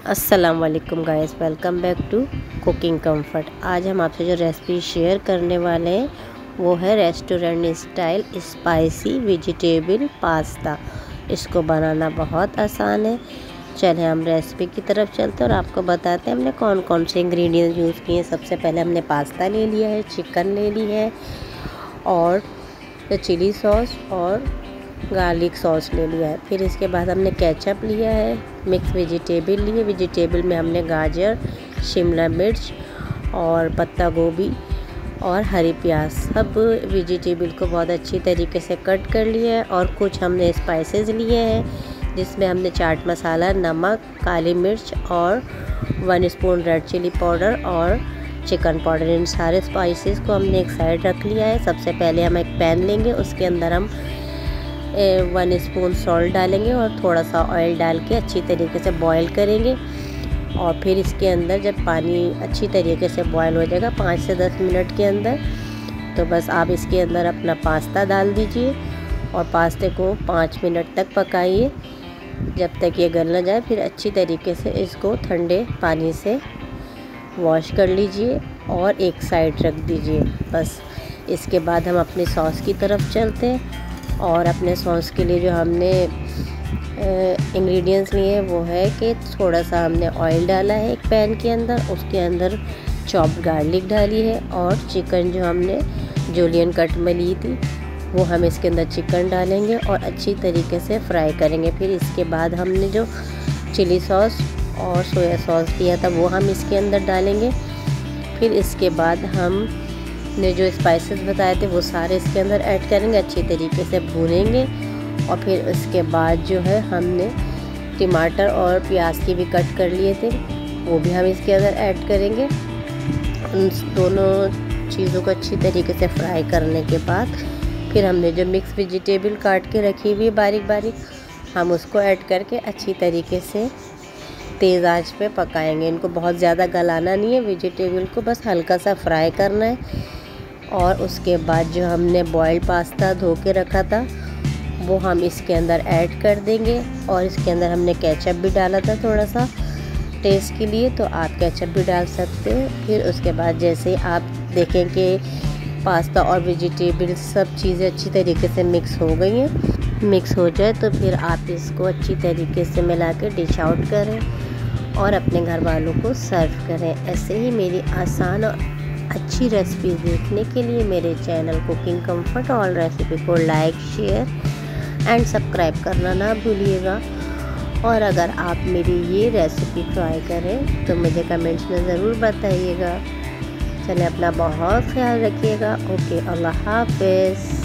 अस्सलाम वालेकुम guys, welcome back to Cooking Comfort. आज हम आपसे जो रेसिपी शेयर करने वाले हैं वो है restaurant style spicy vegetable pasta. इसको बनाना बहुत आसान है। चलिए हम रेसिपी की तरफ चलते हैं और आपको बताते हैं हमने कौन कौन से इंग्रेडिएंट्स यूज़ किए हैं। सबसे पहले हमने पास्ता ले लिया है, चिकन ले ली है और चिली सॉस और गार्लिक सॉस ले लिया है। फिर इसके बाद हमने केचप लिया है, मिक्स वेजिटेबल लिए। वेजिटेबल में हमने गाजर, शिमला मिर्च और पत्ता गोभी और हरी प्याज, सब वेजिटेबल को बहुत अच्छी तरीके से कट कर लिया है। और कुछ हमने स्पाइसेस लिए हैं जिसमें हमने चाट मसाला, नमक, काली मिर्च और 1 स्पून रेड चिली पाउडर और चिकन पाउडर। इन सारे स्पाइसेस को हमने एक साइड रख लिया है। सबसे पहले हम एक पैन लेंगे, उसके अंदर हम 1 स्पून सॉल्ट डालेंगे और थोड़ा सा ऑयल डाल के अच्छी तरीके से बॉईल करेंगे। और फिर इसके अंदर जब पानी अच्छी तरीके से बॉईल हो जाएगा 5 से 10 मिनट के अंदर, तो बस आप इसके अंदर अपना पास्ता डाल दीजिए और पास्ते को 5 मिनट तक पकाइए जब तक ये गल ना जाए। फिर अच्छी तरीके से इसको ठंडे पानी से वॉश कर लीजिए और एक साइड रख दीजिए। बस इसके बाद हम अपनी सॉस की तरफ चलते हैं। और अपने सॉस के लिए जो हमने इंग्रेडिएंट्स लिए वो है कि थोड़ा सा हमने ऑयल डाला है एक पैन के अंदर, उसके अंदर चॉप्ड गार्लिक डाली है और चिकन जो हमने जूलियन कट में ली थी वो हम इसके अंदर चिकन डालेंगे और अच्छी तरीके से फ्राई करेंगे। फिर इसके बाद हमने जो चिली सॉस और सोया सॉस दिया था वो हम इसके अंदर डालेंगे। फिर इसके बाद हम ने जो स्पाइसेस बताए थे वो सारे इसके अंदर ऐड करेंगे, अच्छी तरीके से भूनेंगे। और फिर इसके बाद जो है हमने टमाटर और प्याज की भी कट कर लिए थे वो भी हम इसके अंदर ऐड करेंगे। उन दोनों चीज़ों को अच्छी तरीके से फ्राई करने के बाद फिर हमने जो मिक्स वेजिटेबल काट के रखी हुई बारीक बारीक, हम उसको ऐड करके अच्छी तरीके से तेज़ आंच पे पकाएंगे। इनको बहुत ज़्यादा गलाना नहीं है, वेजिटेबल को बस हल्का सा फ्राई करना है। और उसके बाद जो हमने बॉइल्ड पास्ता धो के रखा था वो हम इसके अंदर ऐड कर देंगे। और इसके अंदर हमने केचप भी डाला था थोड़ा सा टेस्ट के लिए, तो आप केचप भी डाल सकते हो। फिर उसके बाद जैसे आप देखें कि पास्ता और वेजिटेबल सब चीज़ें अच्छी तरीके से मिक्स हो गई हैं, मिक्स हो जाए तो फिर आप इसको अच्छी तरीके से मिला के डिश आउट करें और अपने घर वालों को सर्व करें। ऐसे ही मेरी आसान और अच्छी रेसिपी देखने के लिए मेरे channel Cooking Comfort all recipe को लाइक, शेयर एंड सब्सक्राइब करना ना भूलिएगा। और अगर आप मेरी ये रेसिपी ट्राई करें तो मुझे कमेंट्स में ज़रूर बताइएगा। चलिए अपना बहुत ख्याल रखिएगा। ओके, अल्लाह हाफ़िज़।